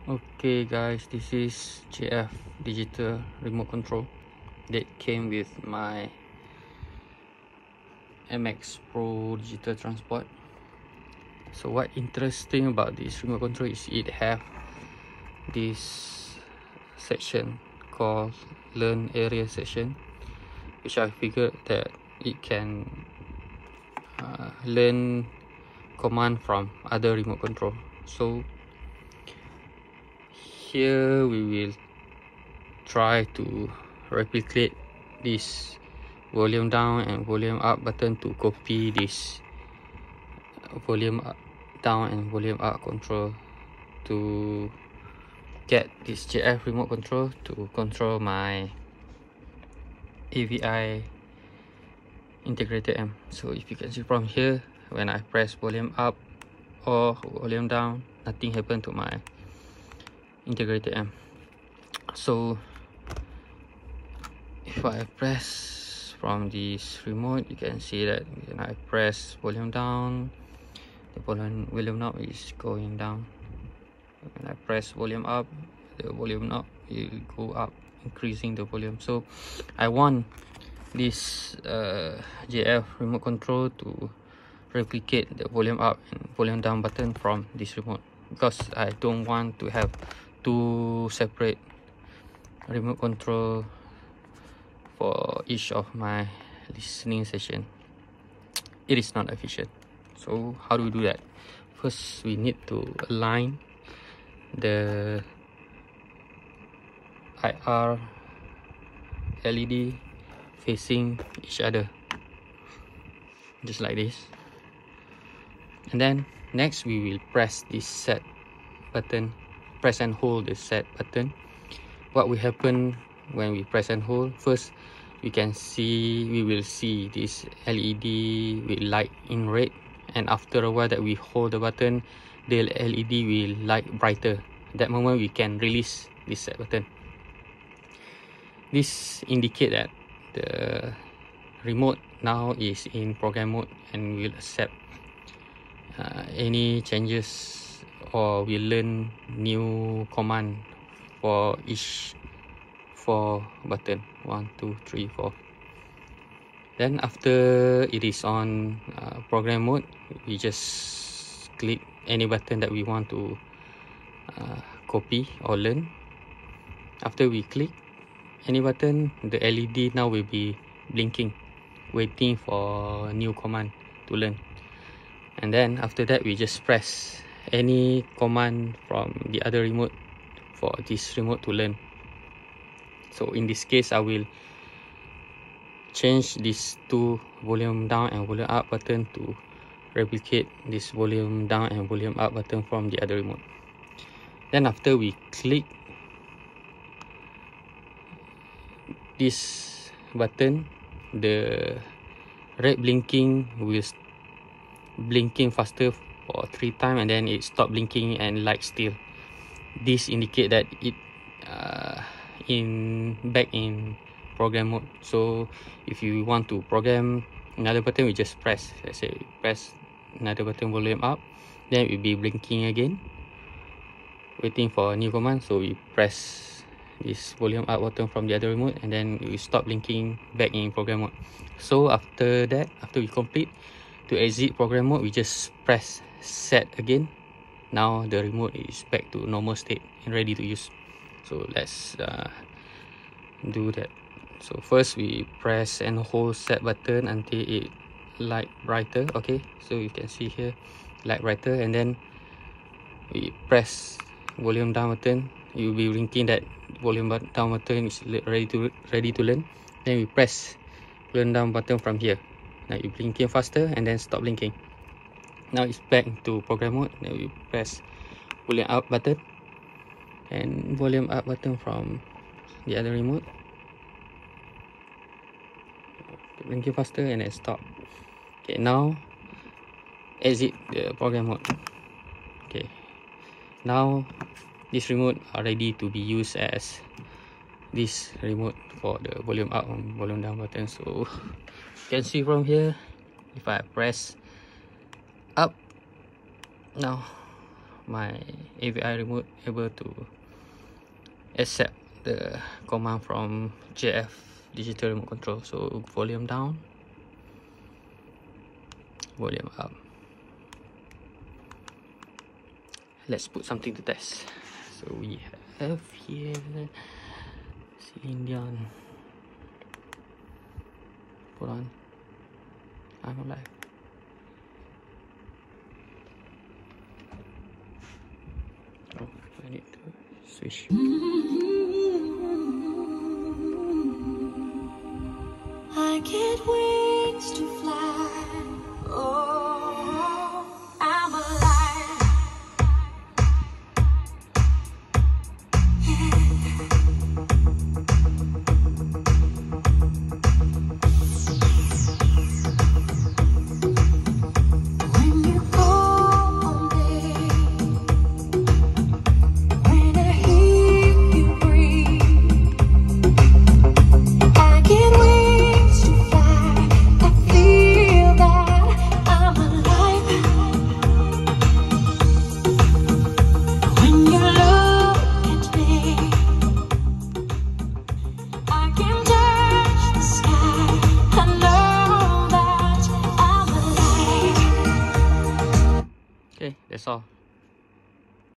Okay guys, this is JF digital remote control that came with my MX Pro digital transport. So what interesting about this remote control is it have this section called learn area section, which I figured that it can learn command from other remote control. So here we will try to replicate this volume down and volume up button to copy this volume down and volume up control to get this JF remote control to control my AVI integrated amp. So if you can see from here, when I press volume up or volume down, nothing happened to my integrated amp. So if I press from this remote, you can see that when I press volume down, the volume knob is going down. When I press volume up, the volume knob will go up, increasing the volume. So I want this JF remote control to replicate the volume up and volume down button from this remote, because I don't want to have two separate remote control for each of my listening session. It is not efficient. So how do we do that? First, we need to align the IR LED facing each other, just like this. And then next we will press this set button, press and hold the set button. What will happen when we press and hold? First, we will see this LED will light in red, and after a while that we hold the button, the LED will light brighter. At that moment we can release this set button. This indicates that the remote now is in program mode and will accept any changes, or will learn new command for each 4 button, 1 2 3 4. Then after it is on program mode, we just click any button that we want to copy or learn. After we click any button, the LED now will be blinking, waiting for new command to learn. And then after that, we just press any command from the other remote for this remote to learn. So in this case, I will change these two volume down and volume up button to replicate this volume down and volume up button from the other remote. Then after we click this button, the red blinking will blinking faster for 3 times, and then it stop blinking and light still. This indicate that it back in program mode. So if you want to program another button, we just press, let's say press another button, volume up, then it will be blinking again, waiting for a new command. So we press this volume up button from the other remote, and then it will stop blinking back in program mode. So after that, after we complete, to exit program mode, we just press set again. Now the remote is back to normal state and ready to use. So let's do that. So first we press and hold set button until it light brighter. Okay, so you can see here light brighter, and then we press volume down button. You will be blinking that volume down button is ready to learn. Then we press volume down button from here. Now you blinking faster and then stop blinking. Now it's back to program mode. Then we press volume up button and volume up button from the other remote. Blinking faster and then stop. Okay, now exit the program mode. Okay, now this remote are ready to be used as this remote for the volume up and volume down button. So you can see from here, if I press up, now my AVI remote able to accept the command from JF digital remote control. So volume down, volume up. Let's put something to test. So we have here Celine. Hold on, I'm alive. Oh, I need to switch. I get wings to fly. Oh, I'm alive. When you call me, when I hear you breathe, I get wings to fly. I feel that I'm alive. When you look at me, I can touch the sky. I know that I'm alive. Okay, that's all.